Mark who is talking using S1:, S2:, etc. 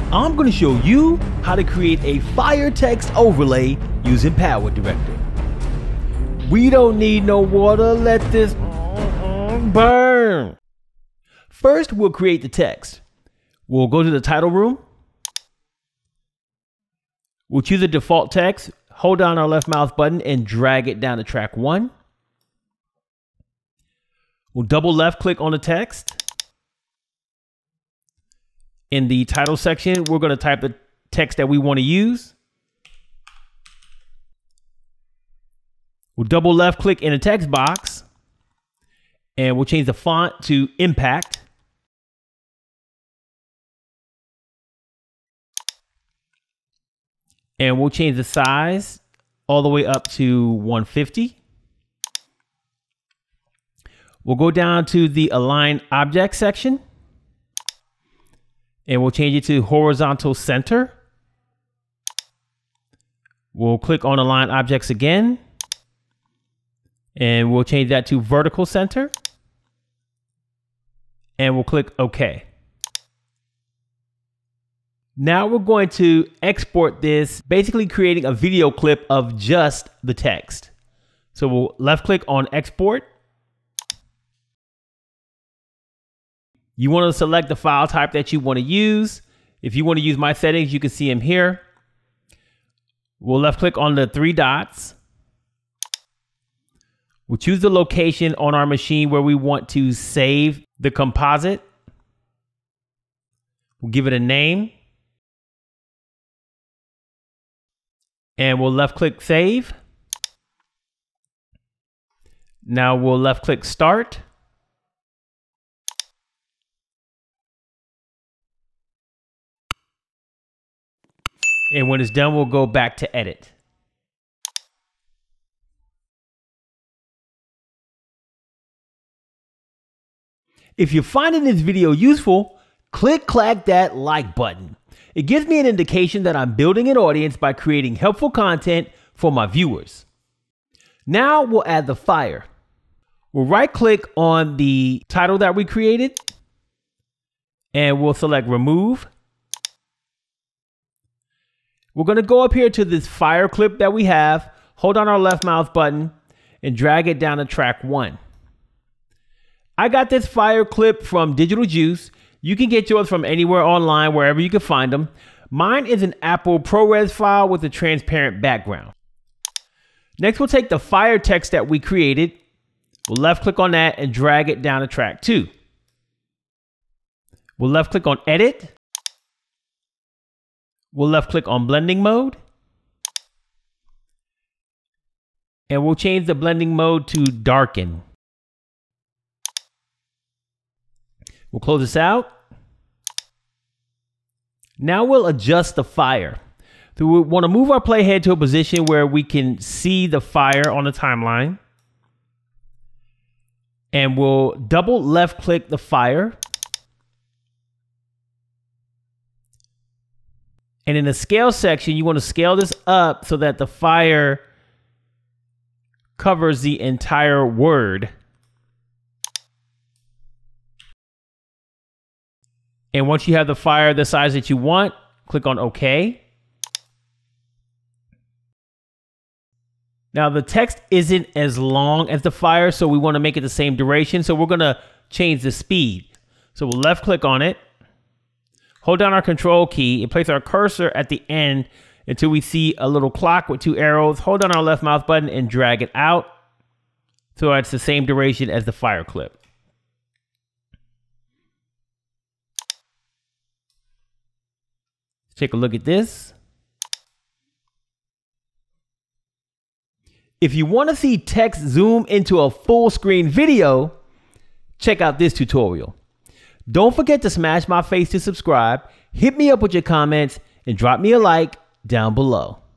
S1: I'm going to show you how to create a fire text overlay using Power Director. We don't need no water, let this burn. First, we'll create the text. We'll go to the title room. We'll choose the default text, hold down our left mouse button and drag it down to track 1. We'll double left click on the text. In the title section, we're going to type the text that we want to use. We'll double left click in the text box and we'll change the font to Impact. And we'll change the size all the way up to 150. We'll go down to the Align Object section and we'll change it to Horizontal Center. We'll click on Align Objects again and we'll change that to Vertical Center and we'll click OK. Now we're going to export this, basically creating a video clip of just the text. So we'll left click on Export. You want to select the file type that you want to use. If you want to use my settings, you can see them here. We'll left click on the 3 dots. We'll choose the location on our machine where we want to save the composite. We'll give it a name. And we'll left click Save. Now we'll left click Start. And when it's done, we'll go back to Edit. If you're finding this video useful, click that like button. It gives me an indication that I'm building an audience by creating helpful content for my viewers. Now we'll add the fire. We'll right click on the title that we created and we'll select Remove. We're going to go up here to this fire clip that we have, hold on our left mouse button and drag it down to track 1. I got this fire clip from Digital Juice. You can get yours from anywhere online, wherever you can find them. Mine is an Apple ProRes file with a transparent background. Next, we'll take the fire text that we created. We'll left click on that and drag it down to track 2. We'll left click on Edit. We'll left click on Blending Mode. And we'll change the blending mode to Darken. We'll close this out. Now we'll adjust the fire. So we want to move our playhead to a position where we can see the fire on the timeline. And we'll double left click the fire. And in the scale section, you want to scale this up so that the fire covers the entire word. And once you have the fire the size that you want, click on OK. Now the text isn't as long as the fire, so we want to make it the same duration. So we're going to change the speed. So we'll left click on it. Hold down our control key and place our cursor at the end until we see a little clock with 2 arrows. Hold down our left mouse button and drag it out so it's the same duration as the fire clip. Take a look at this. If you want to see text zoom into a full screen video, check out this tutorial. Don't forget to smash my face to subscribe, hit me up with your comments, and drop me a like down below.